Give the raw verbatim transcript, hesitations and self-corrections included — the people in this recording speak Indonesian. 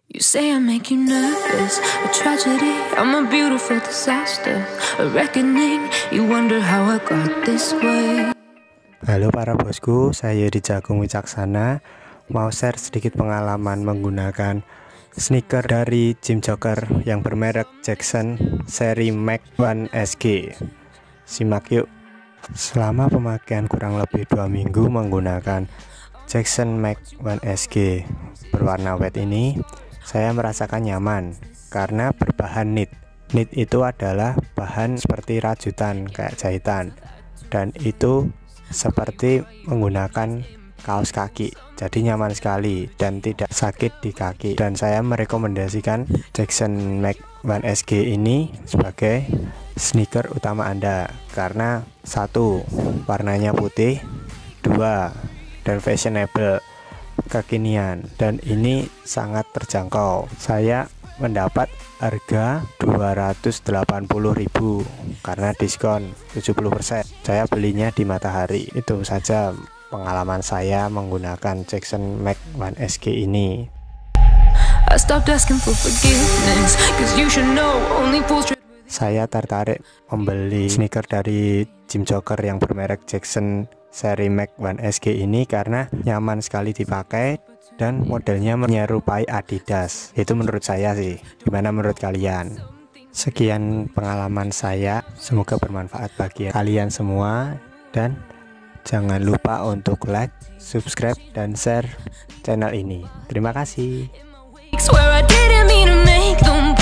You say I make you nervous, a tragedy, I'm a beautiful disaster, a reckoning, you wonder how I got this way. Halo para bosku, saya Yudi Jagung Wicaksana. Mau share sedikit pengalaman menggunakan sneaker dari Jim Joker yang bermerek Jackson seri Mach satu S G. Simak yuk. Selama pemakaian kurang lebih dua minggu menggunakan Jackson Mach satu S G berwarna white ini, saya merasakan nyaman karena berbahan knit. Knit itu adalah bahan seperti rajutan kayak jahitan, dan itu seperti menggunakan kaos kaki, jadi nyaman sekali dan tidak sakit di kaki. Dan saya merekomendasikan Jackson Mach satu S G ini sebagai sneaker utama Anda karena satu, warnanya putih, dua, dan fashionable, kekinian, dan ini sangat terjangkau. Saya mendapat harga dua ratus delapan puluh ribu karena diskon tujuh puluh persen. Saya belinya di Matahari. Itu saja pengalaman saya menggunakan Jackson Mach satu S G ini. Saya tertarik membeli sneaker dari Jim Joker yang bermerek Jackson seri Mach satu S G ini karena nyaman sekali dipakai dan modelnya menyerupai Adidas. Itu menurut saya sih. Gimana menurut kalian? Sekian pengalaman saya, semoga bermanfaat bagi kalian semua, dan jangan lupa untuk like, subscribe, dan share channel ini. Terima kasih.